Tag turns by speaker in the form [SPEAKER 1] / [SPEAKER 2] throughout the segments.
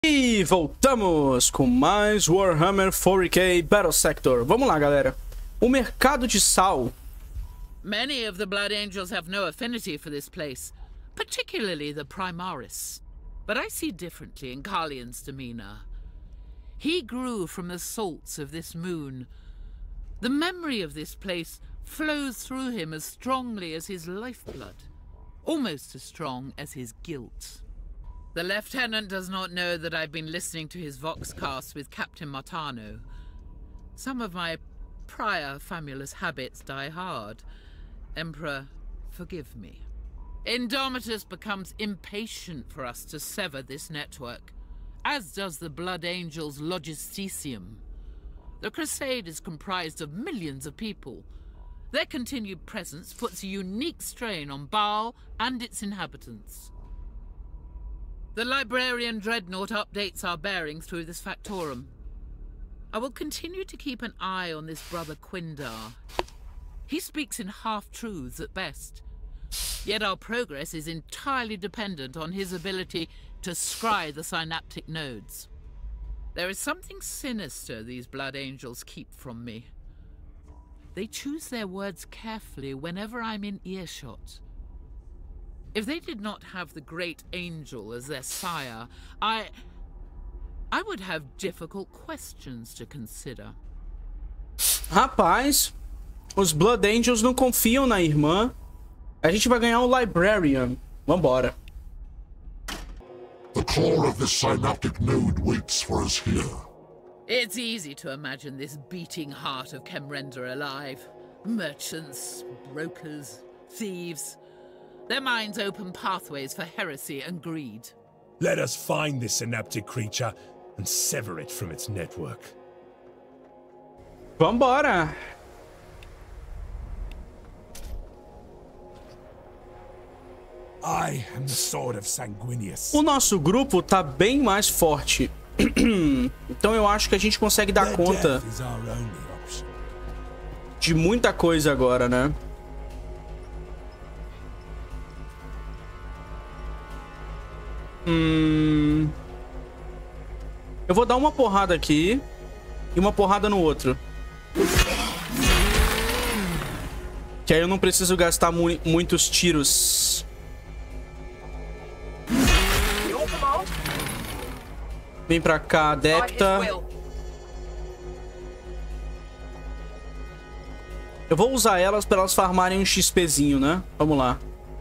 [SPEAKER 1] E voltamos com mais Warhammer 40k Battle Sector. Vamos lá, galera. O mercado de sal.
[SPEAKER 2] Many of the Blood Angels have no affinity for this place, particularly the Primaris. But I see differently in Carlian's demeanor. He grew from the salts of this moon. The memory of this place flows through him as strongly as his lifeblood, almost as strong as his guilt. The Lieutenant does not know that I've been listening to his Voxcast with Captain Martano. Some of my prior famulous habits die hard. Emperor, forgive me. Indomitus becomes impatient for us to sever this network, as does the Blood Angels' Logisticium. The Crusade is comprised of millions of people. Their continued presence puts a unique strain on Baal and its inhabitants. The Librarian Dreadnought updates our bearings through this factorum. I will continue to keep an eye on this brother Quindar. He speaks in half-truths at best, yet our progress is entirely dependent on his ability to scry the synaptic nodes. There is something sinister these Blood Angels keep from me. They choose their words carefully whenever I'm in earshot. If they did not have the Great Angel as their sire, I would have difficult questions to consider.
[SPEAKER 1] Rapaz, os Blood Angels não confiam na irmã. A gente vai ganhar o Librarian. Vambora.
[SPEAKER 3] The core of this synaptic node waits for us here.
[SPEAKER 2] It's easy to imagine this beating heart of Kemrender alive. Merchants, brokers, thieves. Their minds open pathways for heresy and greed.
[SPEAKER 4] Let us find this synaptic creature and sever it from its network.
[SPEAKER 1] Vambora.
[SPEAKER 4] I am the sword of Sanguinius.
[SPEAKER 1] O nosso grupo tá bem mais forte. Então eu acho que a gente consegue dar conta de muita coisa agora, né? Eu vou dar uma porrada aqui e uma porrada no outro. Que aí eu não preciso gastar muitos tiros. Vem pra cá, Adepta. Eu vou usar elas pra elas farmarem um XPzinho, né? Vamos lá.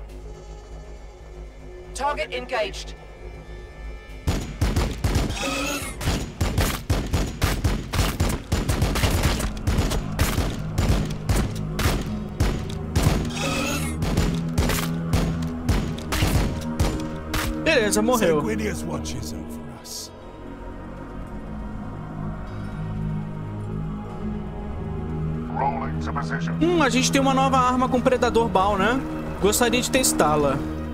[SPEAKER 5] Target engaged.
[SPEAKER 1] Beleza, morreu.
[SPEAKER 4] Sanguinius watches over us.
[SPEAKER 3] Rolling to position.
[SPEAKER 1] A gente tem uma nova arma com Predador Baal, né? Gostaria de testá-la.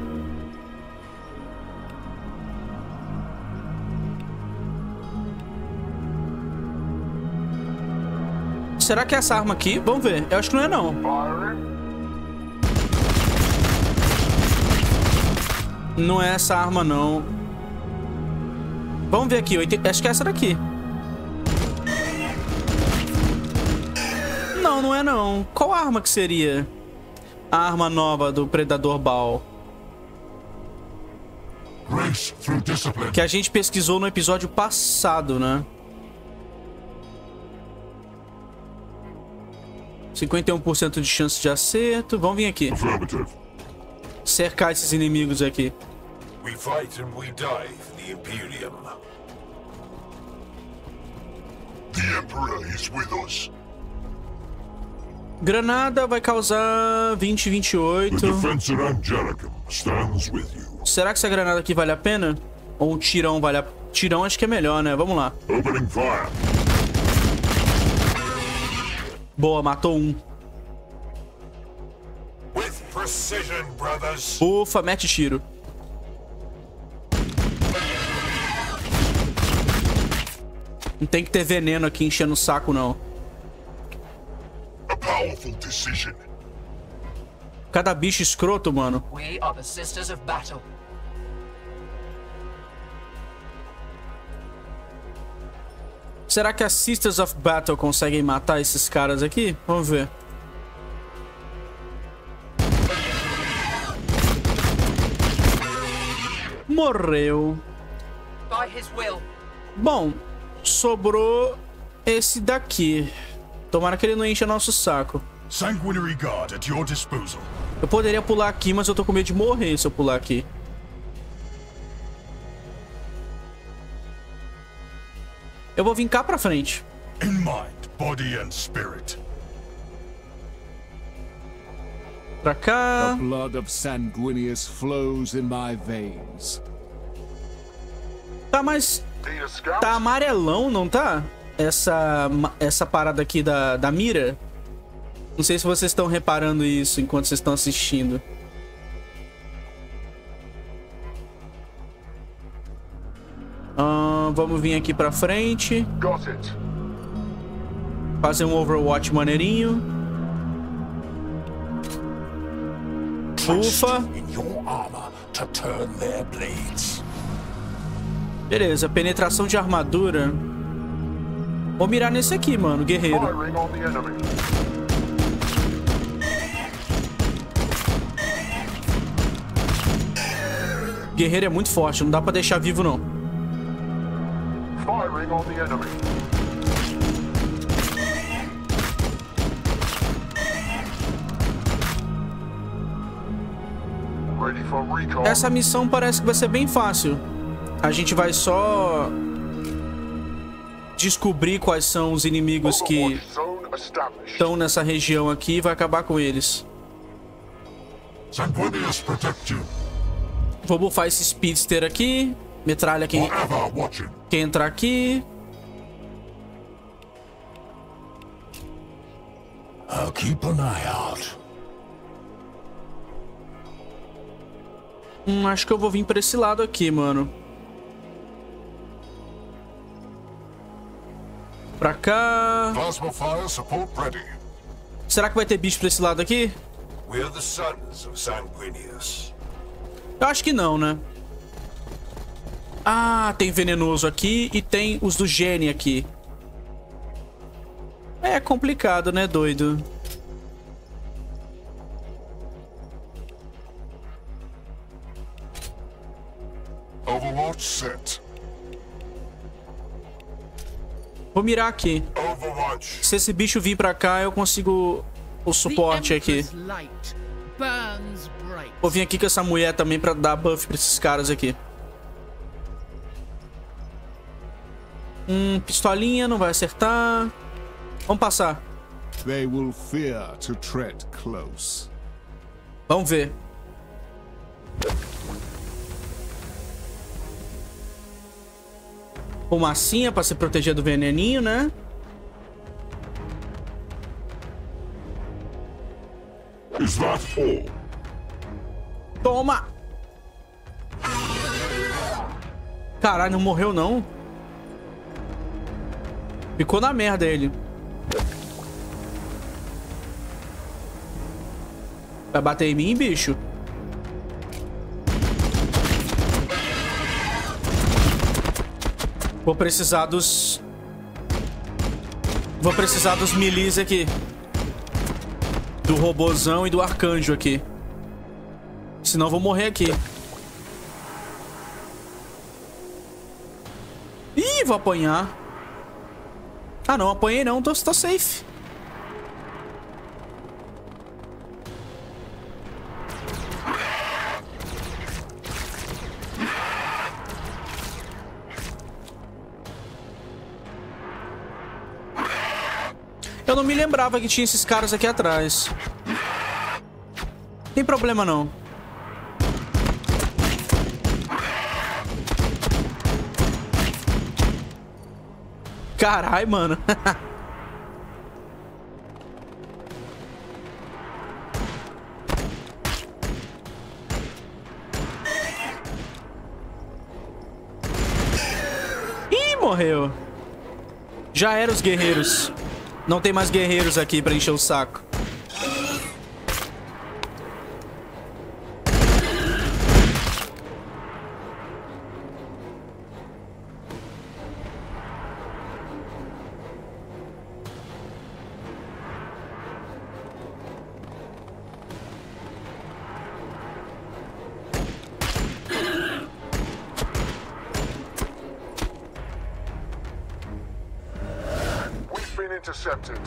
[SPEAKER 1] Será que é essa arma aqui? Vamos ver. Eu acho que não é, não. Não é essa arma, não. Vamos ver aqui. Acho que é essa daqui. Não, não é, não. Qual arma que seria? A arma nova do Predador Baal. Que a gente pesquisou no episódio passado, né? 51% de chance de acerto. Vamos vir aqui. Cercar esses inimigos aqui.
[SPEAKER 3] We fight and we die for the Imperium. The Emperor is with us.
[SPEAKER 1] Granada vai causar 20, 28.
[SPEAKER 3] The defense at Angelicum stands with you.
[SPEAKER 1] Será que essa granada aqui vale a pena? Ou um tirão vale a pena? Tirão acho que é melhor, né? Vamos lá.
[SPEAKER 3] Opening fire.
[SPEAKER 1] Boa, matou um.
[SPEAKER 3] With precision, brothers.
[SPEAKER 1] Ufa, mete tiro. Não tem que ter veneno aqui enchendo o saco, não.
[SPEAKER 3] A powerful decision.
[SPEAKER 1] Cada bicho escroto, mano.
[SPEAKER 5] We are the Sisters of Battle.
[SPEAKER 1] Será que as Sisters of Battle conseguem matar esses caras aqui? Vamos ver. Morreu. Bom, sobrou esse daqui. Tomara que ele não encha nosso saco.
[SPEAKER 3] Sanguinary Guard at your disposal.
[SPEAKER 1] Eu poderia pular aqui, mas eu tô com medo de morrer se eu pular aqui. Eu vou vir cá pra frente.
[SPEAKER 3] In mind, body and spirit.
[SPEAKER 1] Pra cá.
[SPEAKER 5] The blood of Sanguinius flows in my veins.
[SPEAKER 1] Tá, mas... Tá amarelão, não tá? Essa parada aqui da mira. Não sei se vocês estão reparando isso enquanto vocês estão assistindo. Vamos vir aqui pra frente. Fazer um Overwatch maneirinho. Ufa. Beleza, penetração de armadura. Vou mirar nesse aqui, mano, guerreiro. Guerreiro é muito forte, não dá pra deixar vivo, não. Essa missão parece que vai ser bem fácil. A gente vai só descobrir quais são os inimigos que estão nessa região aqui e vai acabar com eles. Vou bufar esse Speedster aqui. Metralha quem entrar aqui.
[SPEAKER 3] I'll keep an eye out.
[SPEAKER 1] Acho que eu vou vir pra esse lado aqui, mano. Pra cá.
[SPEAKER 3] Plasma fire support ready.
[SPEAKER 1] Será que vai ter bicho pra esse lado aqui?
[SPEAKER 3] We're the sons of Sanguinius.
[SPEAKER 1] Eu acho que não, né? Ah, tem venenoso aqui e tem os do Gene aqui. É complicado, né, doido?
[SPEAKER 3] Overwatch set.
[SPEAKER 1] Vou mirar aqui.
[SPEAKER 3] Overwatch.
[SPEAKER 1] Se esse bicho vir pra cá, eu consigo o suporte aqui. Vou vir aqui com essa mulher também pra dar buff pra esses caras aqui. Pistolinha, não vai acertar. Vamos passar.
[SPEAKER 5] They will fear to tread close.
[SPEAKER 1] Vamos ver. Fumacinha pra se proteger do veneninho, né?
[SPEAKER 3] Is that all?
[SPEAKER 1] Toma! Caralho, não morreu não. Ficou na merda ele. Vai bater em mim, bicho? Vou precisar dos milis aqui. Do robozão e do arcanjo aqui. Senão eu vou morrer aqui. Ih, vou apanhar. Ah, não, apanhei não, tô safe. Eu não me lembrava que tinha esses caras aqui atrás. Tem problema não. Caralho, mano. Ih, morreu. Já eram os guerreiros. Não tem mais guerreiros aqui pra encher o saco.
[SPEAKER 3] intercepted.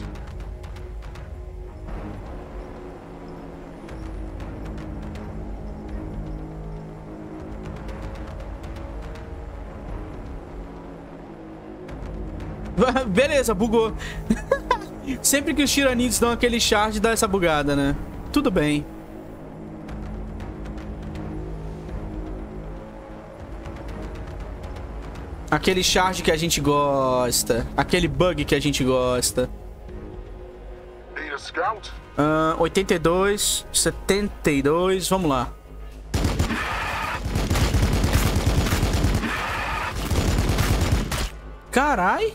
[SPEAKER 1] Beleza, bugou. Sempre que os tiranidos dão aquele charge, dá essa bugada, né? Tudo bem. Aquele charge que a gente gosta. Aquele bug que a gente gosta. 82, 72, vamos lá. Carai.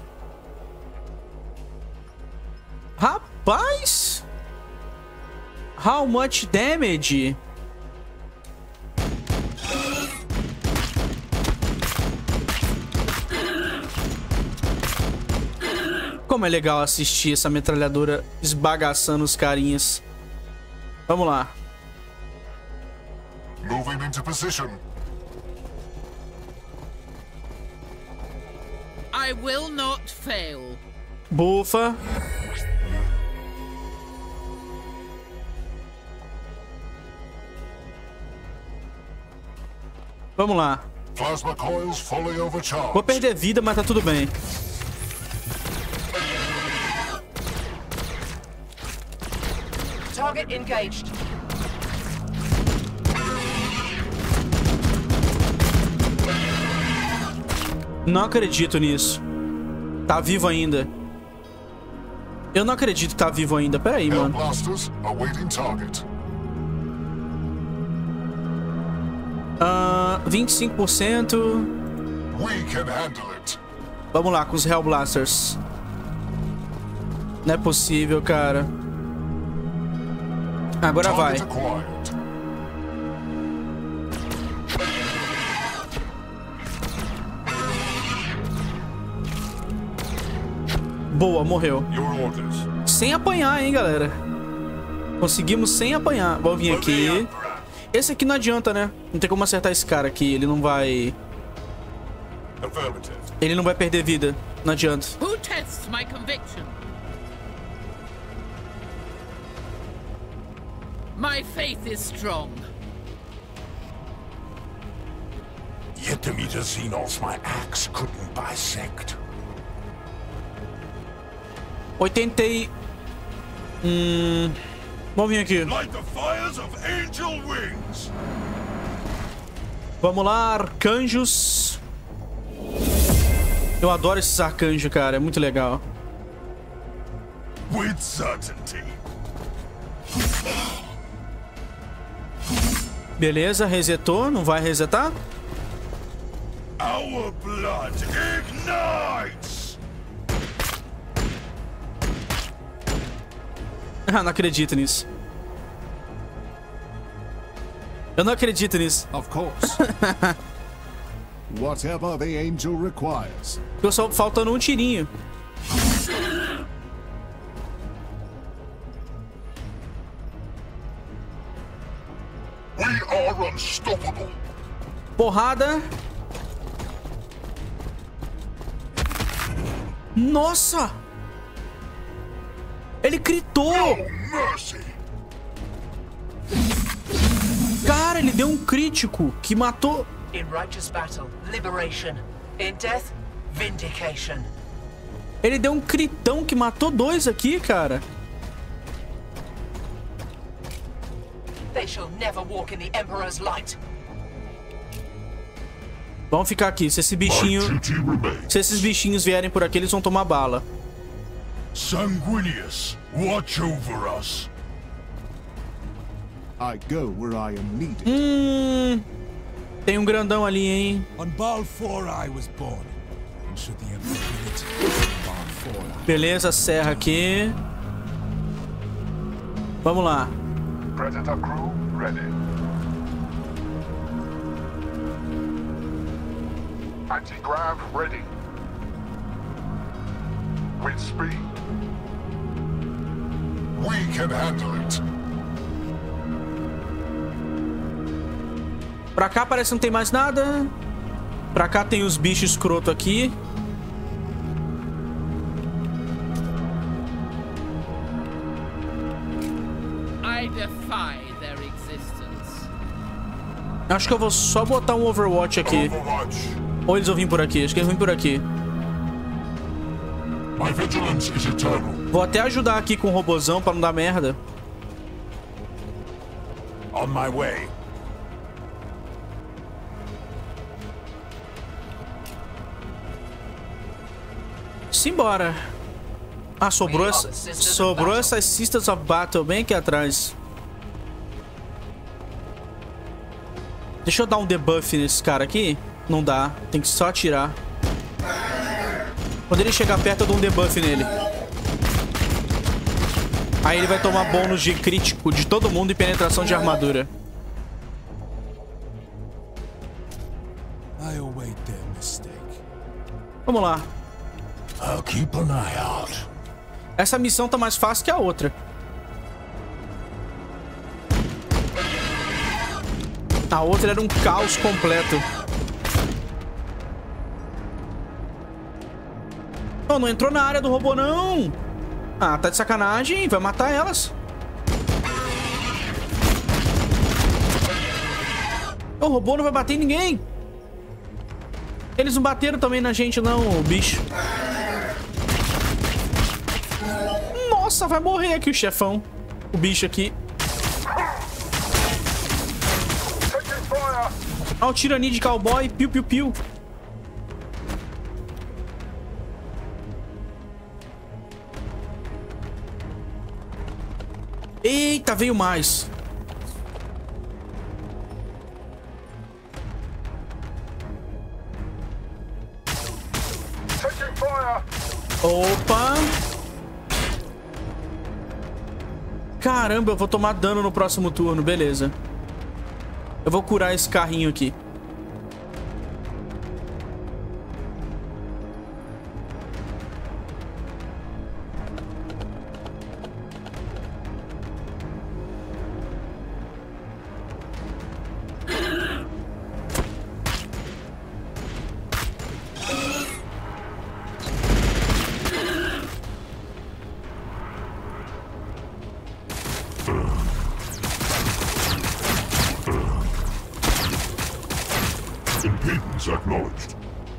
[SPEAKER 1] Rapaz. How much damage? Como é legal assistir essa metralhadora esbagaçando os carinhas. Vamos lá.
[SPEAKER 3] Moving into position.
[SPEAKER 2] I will not fail.
[SPEAKER 1] Bufa. Vamos lá.
[SPEAKER 3] Plasma coils fully overcharged.
[SPEAKER 1] Vou perder vida, mas tá tudo bem.
[SPEAKER 6] Target engaged.
[SPEAKER 1] Não acredito nisso. Tá vivo ainda. Eu não acredito que tá vivo ainda. Pera aí, mano.
[SPEAKER 3] Blasters awaiting target.
[SPEAKER 1] 25%.
[SPEAKER 3] We can handle it.
[SPEAKER 1] Vamos lá com os Hellblasters. Não é possível, cara. Agora vai. Boa, morreu. Sem apanhar, hein, galera. Conseguimos sem apanhar. Vou vir aqui. Esse aqui não adianta, né? Não tem como acertar esse cara aqui. Ele não vai... Ele não vai perder vida. Não adianta.
[SPEAKER 2] Who tests my conviction? My faith is strong.
[SPEAKER 3] Yet the meter Xenos my axe couldn't bisect.
[SPEAKER 1] 80 e... Vamos vir aqui.
[SPEAKER 3] Like the fires of angel wings.
[SPEAKER 1] Vamos lá, arcanjos. Eu adoro esses arcanjos, cara. É muito legal.
[SPEAKER 3] With certainty.
[SPEAKER 1] Beleza, resetou. Não vai resetar?
[SPEAKER 3] Our blood ignites.
[SPEAKER 1] Ah, não acredito nisso. Eu não acredito nisso.
[SPEAKER 5] Of course. Whatever the angel requires.
[SPEAKER 1] Ficou só faltando um tirinho.
[SPEAKER 3] We are unstoppable.
[SPEAKER 1] Porrada. Nossa! Ele gritou!
[SPEAKER 3] Mercy.
[SPEAKER 1] Cara, ele deu um crítico que matou...
[SPEAKER 6] In righteous battle, liberation. In death, vindication.
[SPEAKER 1] Ele deu um critão que matou dois aqui, cara.
[SPEAKER 6] They shall never walk in the Emperor's light.
[SPEAKER 1] Vamos ficar aqui. Se esse bichinho... Se esses bichinhos vierem por aqui, eles vão tomar bala.
[SPEAKER 3] Sanguinius, watch over us.
[SPEAKER 5] I go where I am needed.
[SPEAKER 1] Tem um grandão ali, hein?
[SPEAKER 4] On Balfour I was born. And should the Emperor will it, Balfour.
[SPEAKER 1] Beleza, serra aqui. Vamos lá.
[SPEAKER 3] Predator crew ready. Anti-grav ready. With speed. We can handle it.
[SPEAKER 1] Pra cá parece que não tem mais nada. Pra cá tem os bichos escroto aqui. Acho que eu vou só botar um Overwatch aqui. Ou eles vão vir por aqui? Acho que eles vão vir por aqui. Vou até ajudar aqui com o robozão pra não dar merda.
[SPEAKER 3] On my way.
[SPEAKER 1] Simbora. Ah, sobrou essas Sisters of Battle bem aqui atrás. Deixa eu dar um debuff nesse cara aqui. Não dá, tem que só atirar. Quando ele chegar perto eu dou um debuff nele. Aí ele vai tomar bônus de crítico de todo mundo e penetração de armadura. Vamos lá.
[SPEAKER 3] I'll keep an eye out.
[SPEAKER 1] Essa missão tá mais fácil que a outra. A outra era um caos completo. Oh, não entrou na área do robô, não. Ah, tá de sacanagem. Vai matar elas. O robô não vai bater em ninguém. Eles não bateram também na gente, não, o bicho. Nossa, vai morrer aqui o chefão. O bicho aqui. Olha o tirani de cowboy. Piu, piu, piu. Eita, veio mais. Opa. Caramba, eu vou tomar dano no próximo turno, beleza. Eu vou curar esse carrinho aqui.
[SPEAKER 3] Acknowledged.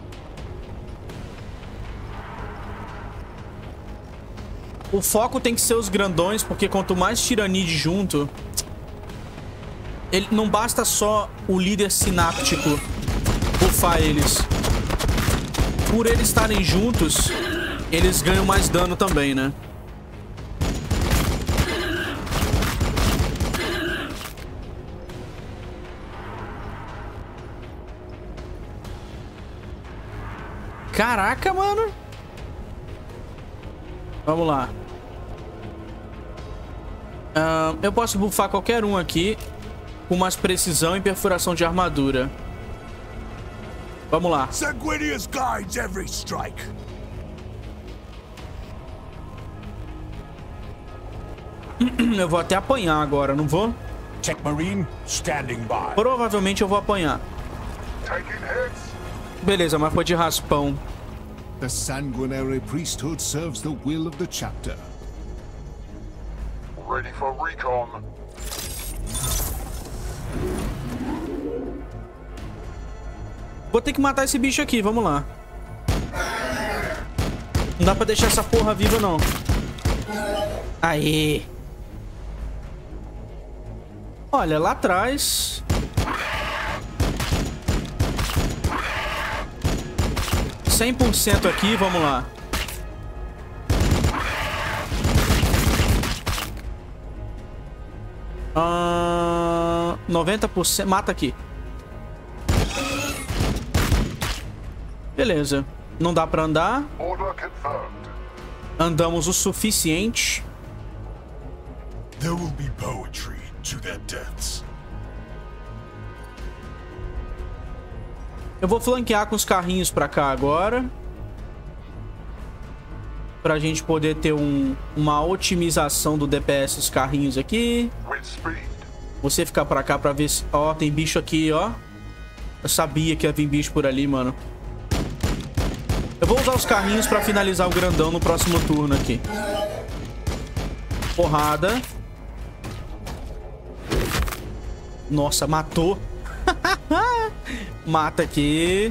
[SPEAKER 1] O foco tem que ser os grandões, porque quanto mais tiranide junto, ele não basta só o líder sináptico buffar eles. Por eles estarem juntos, eles ganham mais dano também, né? Caraca, mano. Vamos lá. Eu posso buffar qualquer um aqui com mais precisão e perfuração de armadura. Vamos lá.
[SPEAKER 3] Sanguinius guides every strike.
[SPEAKER 1] Eu vou até apanhar agora, não vou?
[SPEAKER 3] Tech Marine standing by.
[SPEAKER 1] Provavelmente eu vou apanhar. Beleza, mas foi de raspão.
[SPEAKER 5] The sanguinary priesthood serves the will of the chapter.
[SPEAKER 3] Ready for recon.
[SPEAKER 1] Vou ter que matar esse bicho aqui, vamos lá. Não dá pra deixar essa porra viva, não. Aê! Olha, lá atrás... 100% aqui, vamos lá. Ah, 90%. Mata aqui. Beleza. Não dá pra andar. Andamos o suficiente.
[SPEAKER 3] There will be poetry to their deaths.
[SPEAKER 1] Eu vou flanquear com os carrinhos pra cá agora. Pra gente poder ter uma otimização do DPS dos carrinhos aqui. Você ficar pra cá pra ver se... Ó, tem bicho aqui, ó. Eu sabia que ia vir bicho por ali, mano. Eu vou usar os carrinhos pra finalizar o grandão no próximo turno aqui. Porrada. Nossa, matou. Mata aqui.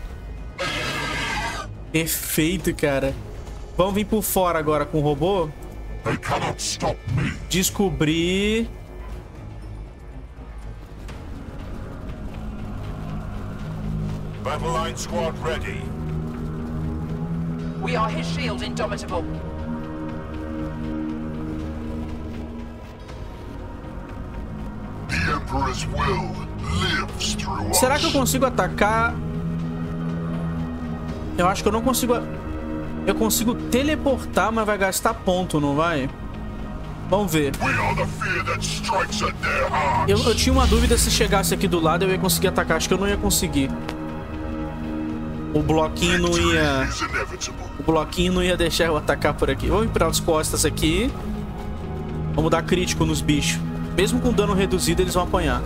[SPEAKER 1] Perfeito, cara. Vamos vir por fora agora com o robô. Descobrir.
[SPEAKER 3] Battle line squad ready.
[SPEAKER 6] We are his shield, Indomitable.
[SPEAKER 3] The Emperor's will lives through us.
[SPEAKER 1] Será que eu consigo atacar? Eu acho que eu não consigo. Eu consigo teleportar, mas vai gastar ponto, não vai? Vamos ver. Eu tinha uma dúvida se chegasse aqui do lado eu ia conseguir atacar. Acho que eu não ia conseguir. O bloquinho não ia... O bloquinho não ia deixar eu atacar por aqui. Vamos ir pelas costas aqui. Vamos dar crítico nos bichos. Mesmo com dano reduzido, eles vão apanhar.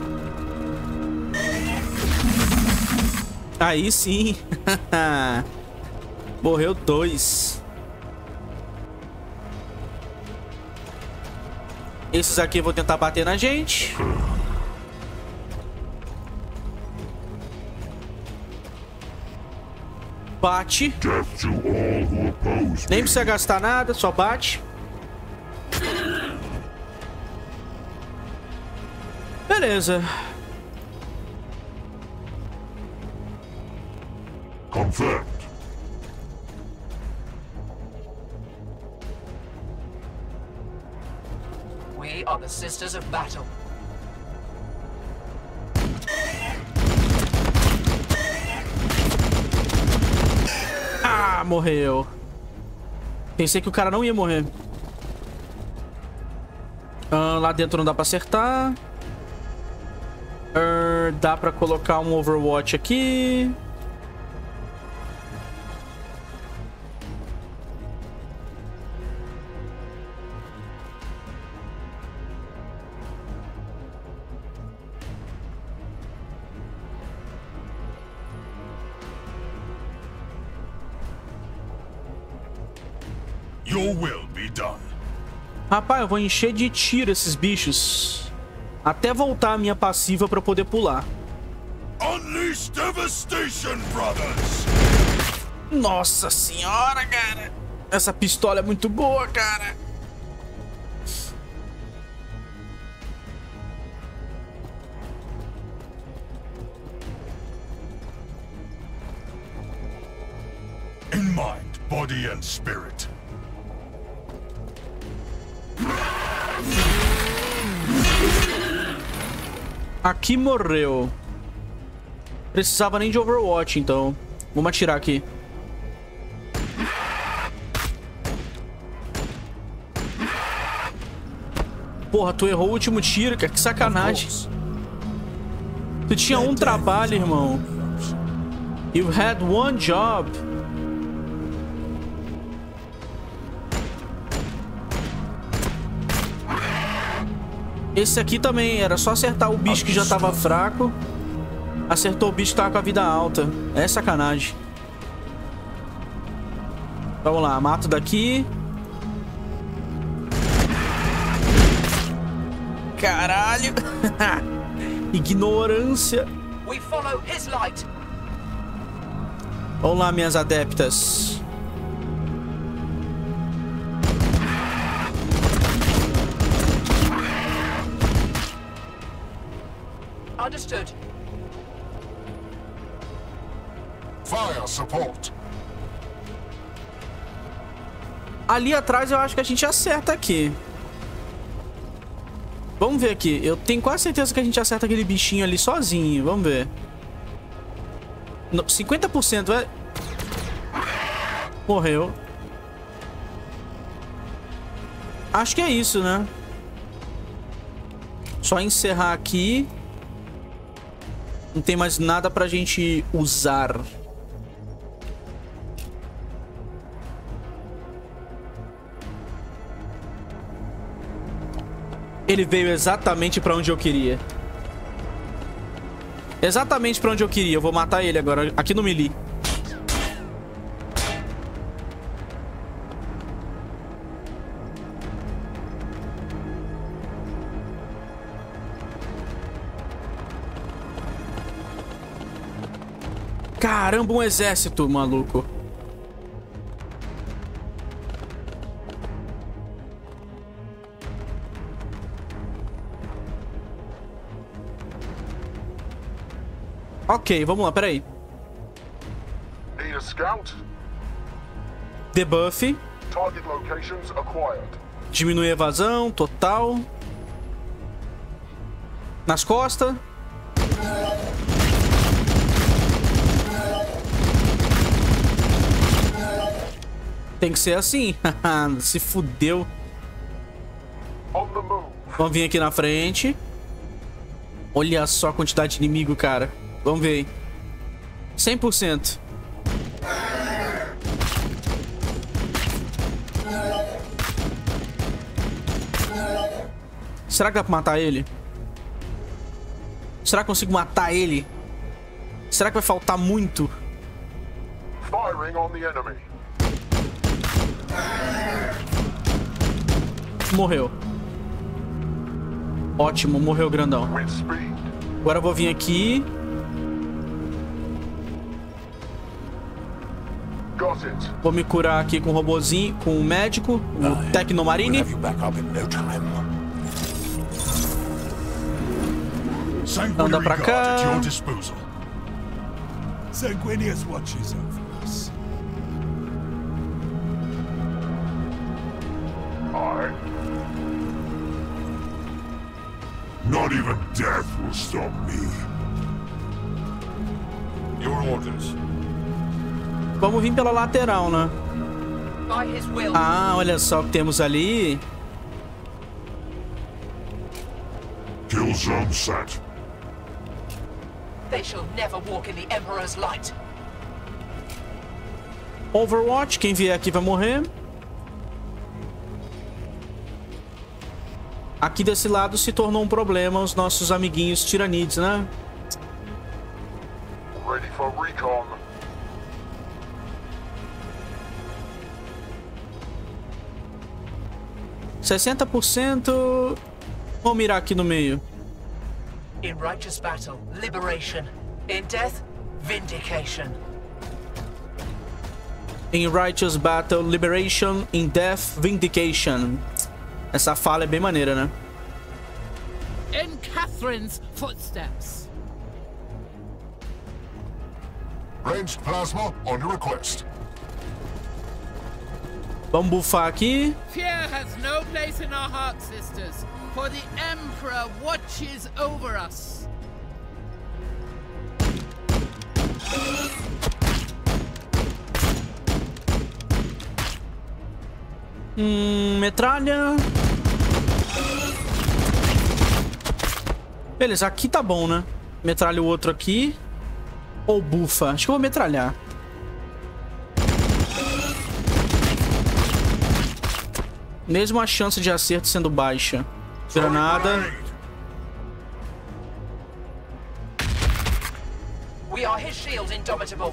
[SPEAKER 1] Aí sim. Morreu 2. Esses aqui eu vou tentar bater na gente. Bate. Nem precisa gastar nada, só bate. Beleza.
[SPEAKER 3] Confirmed.
[SPEAKER 6] We are the Sisters of Battle.
[SPEAKER 1] Ah, morreu. Pensei que o cara não ia morrer. Lá dentro não dá pra acertar. Dá pra colocar um Overwatch aqui.
[SPEAKER 3] Your will be done.
[SPEAKER 1] Rapaz, eu vou encher de tiro esses bichos. Até voltar a minha passiva pra poder pular.
[SPEAKER 3] Unleash devastation, brothers.
[SPEAKER 1] Nossa senhora, cara. Essa pistola é muito boa, cara.
[SPEAKER 3] In mind, body and spirit.
[SPEAKER 1] Aqui morreu. Precisava nem de Overwatch, então. Vamos atirar aqui. Porra, tu errou o último tiro, cara. Que sacanagem. Tu tinha um trabalho, irmão. You had one job. Esse aqui também, era só acertar o bicho que já tava fraco. Acertou o bicho que tava com a vida alta. É sacanagem. Vamos lá, mato daqui. Caralho. Ignorância. Vamos lá, minhas adeptas.
[SPEAKER 6] Understood.
[SPEAKER 3] Fire support.
[SPEAKER 1] Ali atrás eu acho que a gente acerta aqui. Vamos ver aqui. Eu tenho quase certeza que a gente acerta aquele bichinho ali sozinho. Vamos ver. 50% é... Morreu. Acho que é isso, né? Só encerrar aqui. Não tem mais nada pra gente usar. Ele veio exatamente pra onde eu queria. Exatamente pra onde eu queria. Eu vou matar ele agora, aqui no melee. Caramba, um exército, maluco. Ok, vamos lá, peraí.
[SPEAKER 7] Need a scout?
[SPEAKER 1] Debuff.
[SPEAKER 7] Target locations acquired.
[SPEAKER 1] Diminui a evasão, total. Nas costas. Tem que ser assim. Se fudeu.
[SPEAKER 7] On the move.
[SPEAKER 1] Vamos vir aqui na frente. Olha só a quantidade de inimigo, cara. Vamos ver aí. 100%. Será que dá pra matar ele? Será que consigo matar ele? Será que vai faltar muito?
[SPEAKER 7] Firing on the enemy.
[SPEAKER 1] Morreu. Ótimo, morreu grandão.
[SPEAKER 7] With speed.
[SPEAKER 1] Agora eu vou vir aqui.
[SPEAKER 7] Got it.
[SPEAKER 1] Vou me curar aqui com o robozinho, com o médico, o Tecnomarine.
[SPEAKER 3] Have you back up in no time.
[SPEAKER 1] Anda pra cá.
[SPEAKER 4] At your disposal. Sanguinius watches over us.
[SPEAKER 7] Aye.
[SPEAKER 3] Not even death will stop me. Your orders.
[SPEAKER 1] Vamos vir pela lateral, né?
[SPEAKER 6] By his will.
[SPEAKER 1] Ah, olha só o que temos ali.
[SPEAKER 3] Kill zone set.
[SPEAKER 6] They shall never walk in the Emperor's light.
[SPEAKER 1] Overwatch, quem vier aqui vai morrer. Aqui desse lado se tornou um problema os nossos amiguinhos tiranides, né?
[SPEAKER 7] Ready for recon.
[SPEAKER 1] %. Vamos mirar aqui no meio.
[SPEAKER 6] In righteous battle, liberation. In death, vindication.
[SPEAKER 1] In Righteous Battle, Liberation, in Death, Vindication. Essa fala é bem maneira, né?
[SPEAKER 2] In Catherine's footsteps.
[SPEAKER 3] Ranged plasma on your request.
[SPEAKER 1] Vamos bufar aqui.
[SPEAKER 2] Fear has no place in our hearts, sisters, for the Emperor watches over us.
[SPEAKER 1] Metralha. Beleza, aqui tá bom, né? Metralha o outro aqui. Ou bufa? Acho que eu vou metralhar. Mesmo a chance de acerto sendo baixa. Granada.
[SPEAKER 6] We are his shield, indomitable.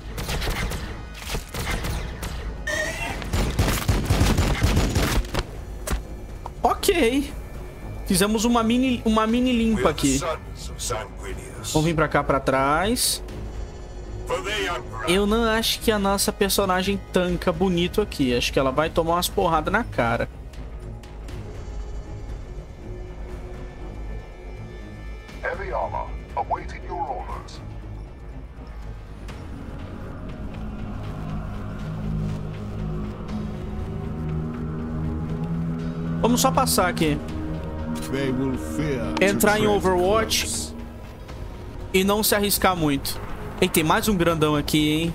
[SPEAKER 1] Ok. Fizemos uma mini limpa aqui. Vamos vir pra cá, pra trás. Eu não acho que a nossa personagem tanca bonito aqui. Acho que ela vai tomar umas porradas na cara.
[SPEAKER 7] Heavy armor. Awaiting your orders.
[SPEAKER 1] Vamos só passar aqui.
[SPEAKER 5] They will fear
[SPEAKER 1] Entrar
[SPEAKER 5] to
[SPEAKER 1] em
[SPEAKER 5] tread
[SPEAKER 1] Overwatch
[SPEAKER 5] close.
[SPEAKER 1] e não se arriscar muito. Ei, tem mais um grandão aqui, hein?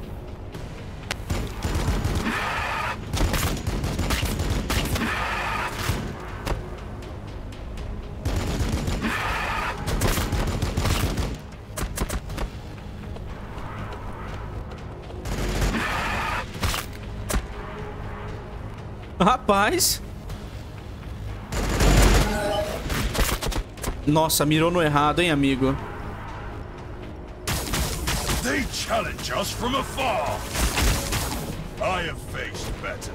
[SPEAKER 1] Rapaz. Nossa, mirou no errado, hein, amigo?
[SPEAKER 4] They challenge us from afar. I have faced better.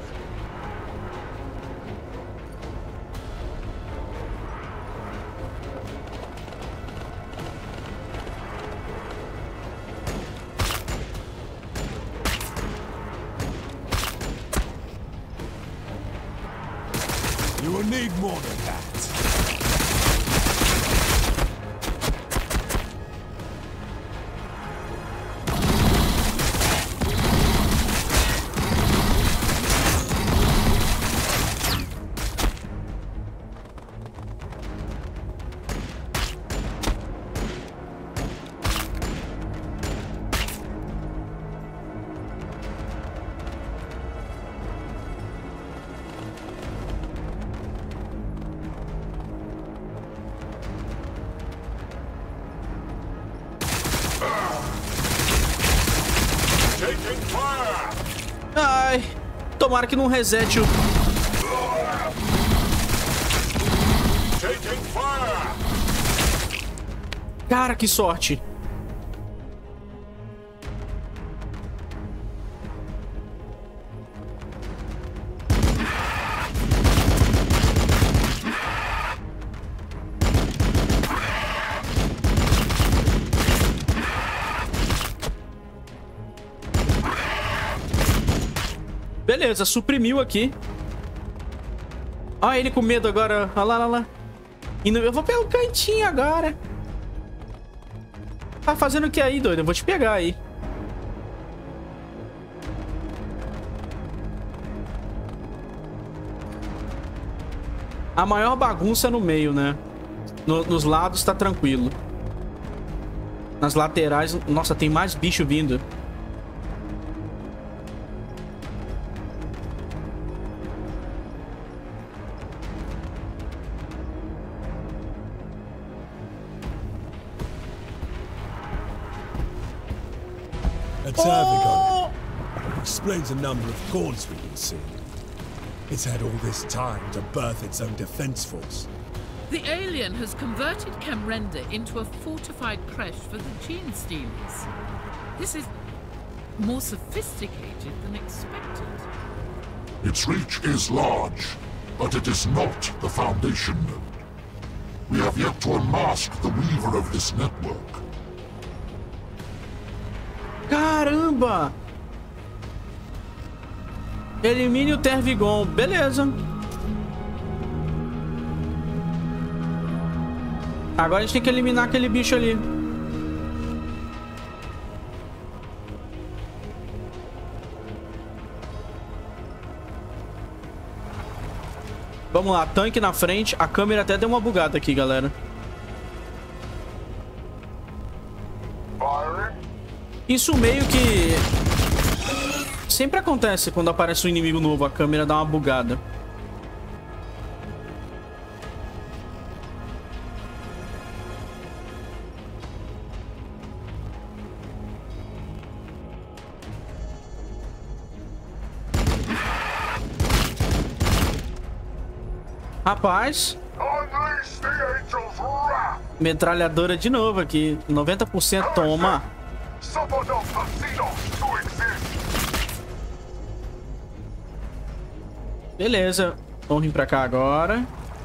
[SPEAKER 4] You will need more than that.
[SPEAKER 1] Ai, tomara que não resete o... Cara, que sorte. Beleza, suprimiu aqui. Olha ele com medo agora. Olha lá, olha lá. Eu vou pegar o cantinho agora. Tá fazendo o que aí, doido? Eu vou te pegar aí. A maior bagunça é no meio, né? Nos lados tá tranquilo. Nas laterais... Nossa, tem mais bicho vindo.
[SPEAKER 4] A Tervigon explains a number of cores we can see. It's had all this time to birth its own defense force.
[SPEAKER 2] The alien has converted Camrenda into a fortified creche for the gene stealers. This is more sophisticated than expected.
[SPEAKER 3] Its reach is large, but it is not the Foundation node. We have yet to unmask the weaver of this network.
[SPEAKER 1] Caramba! Elimine o Tervigon. Beleza. Agora a gente tem que eliminar aquele bicho ali. Vamos lá, tanque na frente. A câmera até deu uma bugada aqui, galera. Isso meio que... sempre acontece quando aparece um inimigo novo. A câmera dá uma bugada. Rapaz. Metralhadora de novo aqui. 90% toma. Beleza. Vamos vir pra cá agora.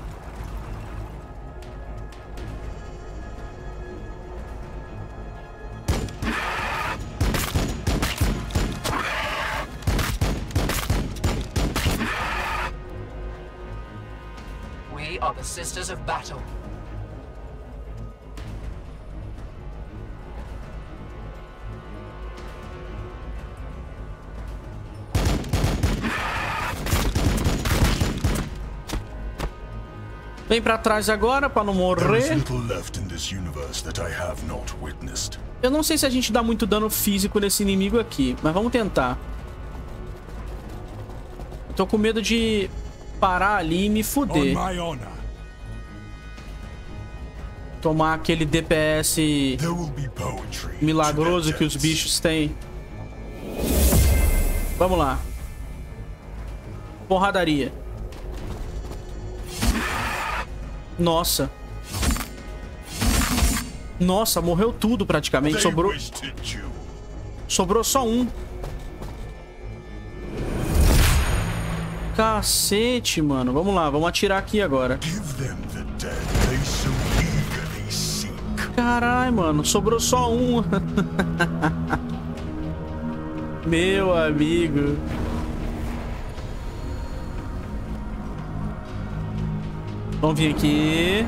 [SPEAKER 6] We are the Sisters of Battle.
[SPEAKER 1] Vem pra trás agora pra não morrer. Eu não sei se a gente dá muito dano físico nesse inimigo aqui, mas vamos tentar. Eu tô com medo de parar ali e me fuder. Tomar aquele DPS milagroso que os bichos têm. Vamos lá. Porradaria. Nossa. Nossa, morreu tudo praticamente. Sobrou só um. Cacete, mano. Vamos lá, vamos atirar aqui agora. Caralho, mano. Sobrou só um. Meu amigo. Vamos vir aqui.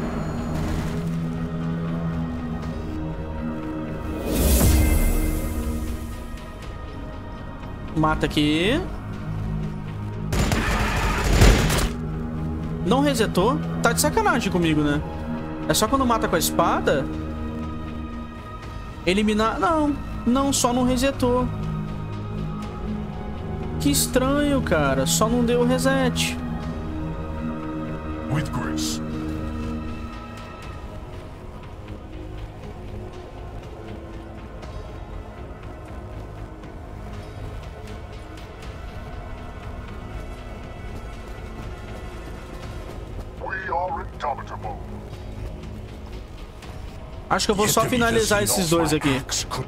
[SPEAKER 1] Mata aqui. Não resetou? Tá de sacanagem comigo, né? É só quando mata com a espada? Eliminar... Não, só não resetou. Que estranho, cara. Só não deu reset.
[SPEAKER 3] With grace.
[SPEAKER 1] Acho que eu vou só finalizar esses dois aqui.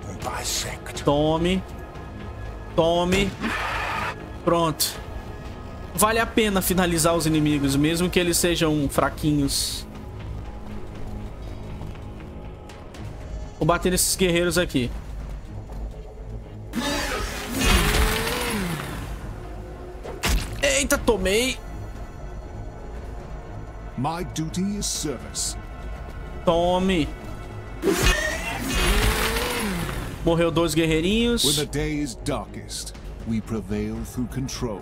[SPEAKER 1] Tome. Tome. Pronto. Vale a pena finalizar os inimigos, mesmo que eles sejam fraquinhos. Vou bater nesses guerreiros aqui. Eita, tomei.
[SPEAKER 5] My duty is service.
[SPEAKER 1] Tome. Morreu 2 guerreirinhos.
[SPEAKER 5] When the day is darkest, we prevail through control.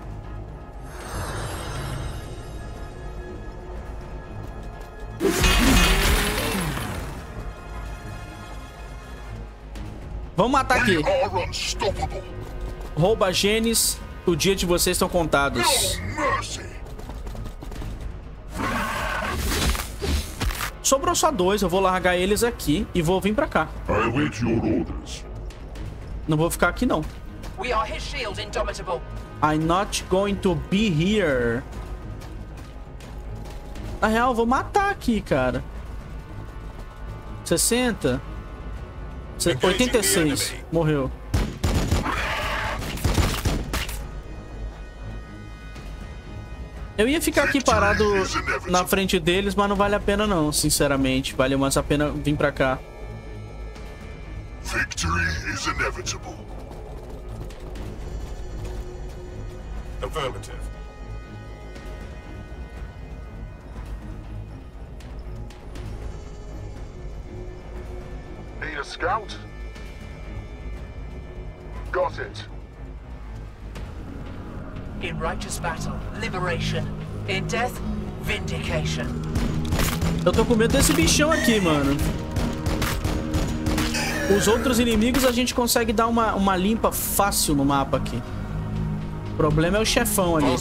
[SPEAKER 1] Vamos matar aqui. Rouba genes. O dia de vocês estão contados. Sobrou só 2. Eu vou largar eles aqui e vou vir pra cá. Não vou ficar aqui, não. I'm not going to be here. Na real, eu vou matar aqui, cara. 60. 86. Morreu. Eu ia ficar aqui parado na frente deles, mas não vale a pena não, sinceramente. Vale mais a pena vir pra cá.
[SPEAKER 3] Victory is inevitable. Affirmative. Need a scout? Got it.
[SPEAKER 6] In righteous battle, liberation. In death, vindication.
[SPEAKER 1] Eu tô com medo desse bichão aqui, mano. Os outros inimigos a gente consegue dar uma limpa fácil no mapa aqui. O problema é o chefão ali.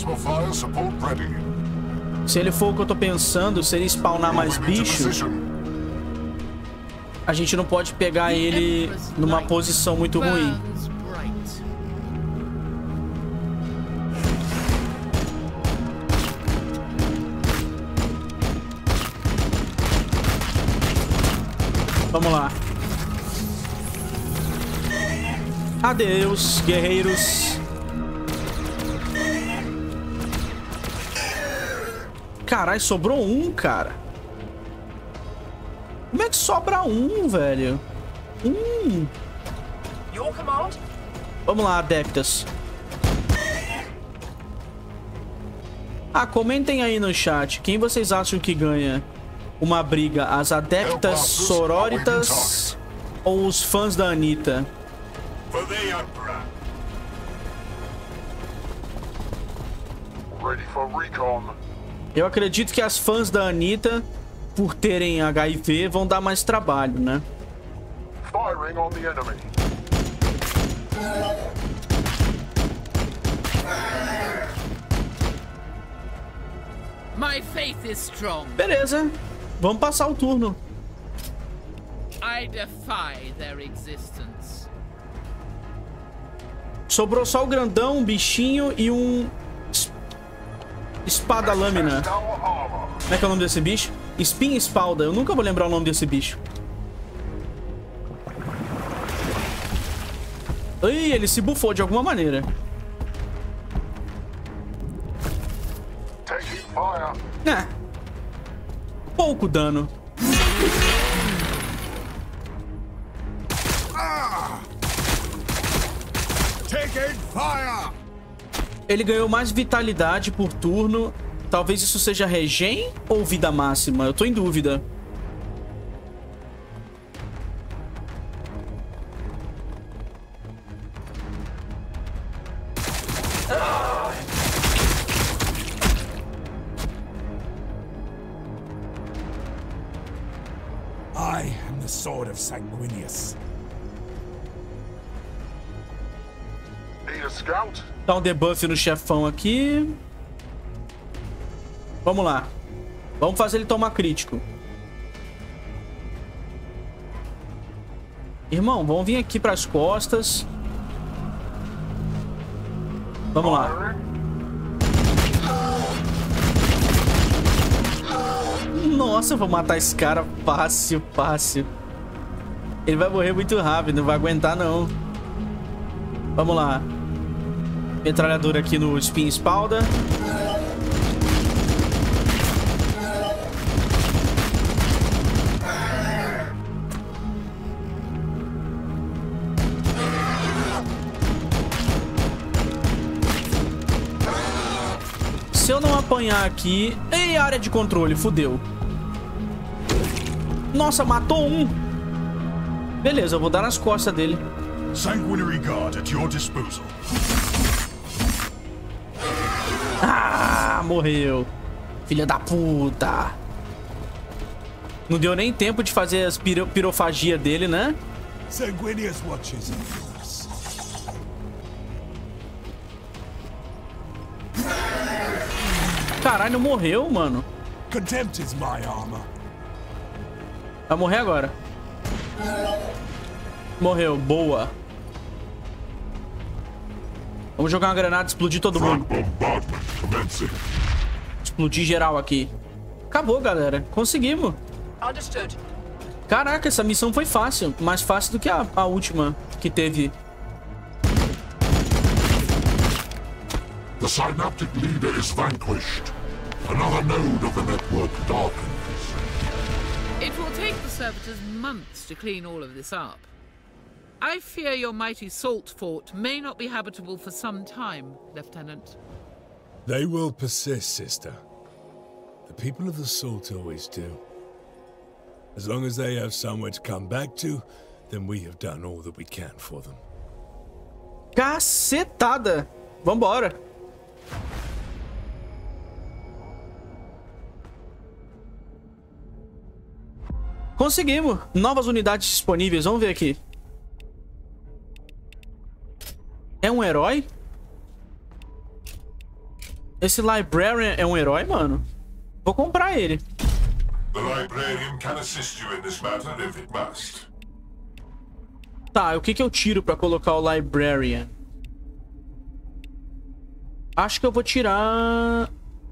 [SPEAKER 1] Se ele for o que eu tô pensando, se ele spawnar mais bicho, a gente não pode pegar ele numa posição muito ruim. Vamos lá. Adeus, guerreiros. Caralho, sobrou um, cara. Como é que sobra um, velho? Vamos lá, adeptas. Ah, comentem aí no chat. Quem vocês acham que ganha uma briga? As adeptas sororitas ou os fãs da Anitta? Eu acredito que as fãs da Anitta, por terem HIV, vão dar mais trabalho, né?
[SPEAKER 7] Firing on the enemy.
[SPEAKER 2] My faith is strong.
[SPEAKER 1] Beleza. Vamos passar o turno.
[SPEAKER 2] I defy their existence.
[SPEAKER 1] Sobrou só o grandão, um bichinho e um espada lâmina. Como é que é o nome desse bicho? Espinha espalda. Eu nunca vou lembrar o nome desse bicho. Ih, ele se bufou de alguma maneira. É. Pouco dano. Ele ganhou mais vitalidade por turno Talvez isso seja regen ou vida máxima. Eu tô em dúvida.
[SPEAKER 4] I am the sword of Sanguinius.
[SPEAKER 7] Need a scout?
[SPEAKER 1] Dá um debuff no chefão aqui. Vamos lá. Vamos fazer ele tomar crítico. Irmão, vamos vir aqui pras costas. Vamos lá. Nossa, eu vou matar esse cara fácil, fácil. Ele vai morrer muito rápido, não vai aguentar não. Vamos lá. Metralhadora aqui no Spin Espalda. Se eu não apanhar aqui... Ei, área de controle, fudeu. Nossa, matou um. Beleza, eu vou dar nas costas dele.
[SPEAKER 3] Sanguinary Guard at your disposal.
[SPEAKER 1] Ah, morreu. Filha da puta. Não deu nem tempo de fazer as pirofagia dele, né?
[SPEAKER 4] Sanguinius watches over us.
[SPEAKER 1] Caralho, morreu, mano.
[SPEAKER 4] Contempt is my armor.
[SPEAKER 1] Vai morrer agora. Morreu, boa. Vamos jogar uma granada e explodir todo mundo. Explodir geral aqui. Acabou, galera. Conseguimos.
[SPEAKER 6] Understood.
[SPEAKER 1] Caraca, essa missão foi fácil. Mais fácil do que a última que teve.
[SPEAKER 3] The synaptic leader is vanquished. Another node of the network darkens.
[SPEAKER 2] It will take the servitors months to clean all of this up. I fear your mighty salt fort may not be habitable for some time, Lieutenant.
[SPEAKER 4] They will persist, sister. The people of the Salt always do. As long as they have somewhere to come back to, then we have done all that we can for them.
[SPEAKER 1] Cacetada! Vambora! Conseguimos! Novas unidades disponíveis. Vamos ver aqui. É um herói? Esse Librarian é um herói, mano? Vou comprar ele.
[SPEAKER 3] The librarian can assist you in this matter if it must.
[SPEAKER 1] Tá, o que eu tiro pra colocar o Librarian? Acho que eu vou tirar...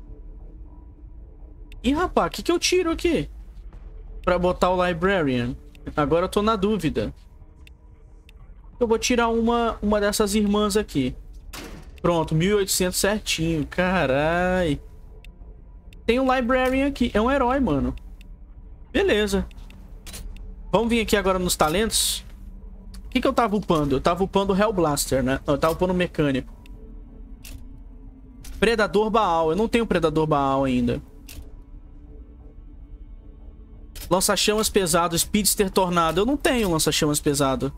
[SPEAKER 1] Ih, rapaz, o que eu tiro aqui? Pra botar o Librarian. Agora eu tô na dúvida. Eu vou tirar uma dessas irmãs aqui. Pronto, 1800 certinho. Carai. Tem um Librarian aqui. É um herói, mano. Beleza. Vamos vir aqui agora nos talentos. O que eu tava upando? Eu tava upando o Hellblaster, né? Não, eu tava upando o mecânico. Predador Baal. Eu não tenho Predador Baal ainda. Lança-chamas pesado. Speedster Tornado. Eu não tenho lança-chamas pesado.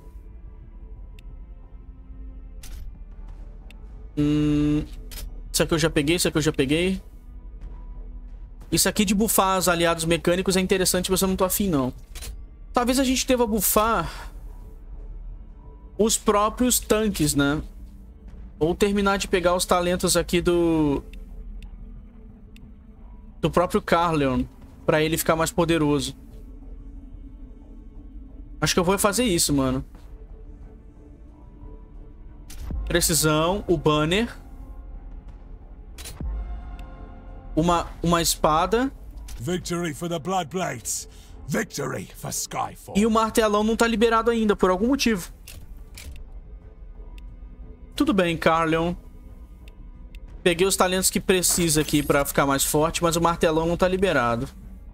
[SPEAKER 1] Isso aqui eu já peguei, isso aqui eu já peguei. Isso aqui de buffar os aliados mecânicos é interessante, mas eu não tô afim, não. Talvez a gente deva buffar os próprios tanques, né? Ou terminar de pegar os talentos aqui do próprio Carleon, pra ele ficar mais poderoso. Acho que eu vou fazer isso, mano. Precisão, o banner. Uma espada.
[SPEAKER 4] Victory for the Bloodblades. Victory for Skyfall.
[SPEAKER 1] E o martelão não tá liberado ainda, por algum motivo. Tudo bem, Carleon. Peguei os talentos que precisa aqui pra ficar mais forte, mas o martelão não tá liberado.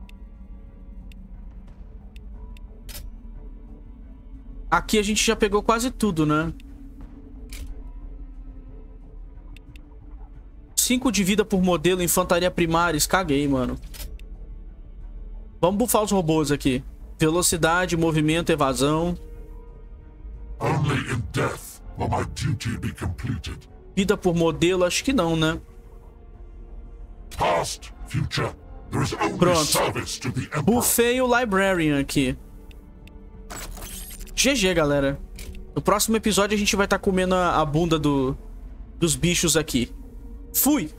[SPEAKER 1] Aqui a gente já pegou quase tudo, né? 5 de vida por modelo, infantaria primária. Caguei, mano. Vamos buffar os robôs aqui. Velocidade, movimento, evasão.
[SPEAKER 3] Only in death will my duty be completed.
[SPEAKER 1] Vida por modelo, acho que não, né?
[SPEAKER 3] Past, future, there is only
[SPEAKER 1] Pronto.
[SPEAKER 3] service to the Emperor.
[SPEAKER 1] Buffei o Librarian aqui. GG, galera. No próximo episódio a gente vai estar comendo a bunda dos bichos aqui. Fui!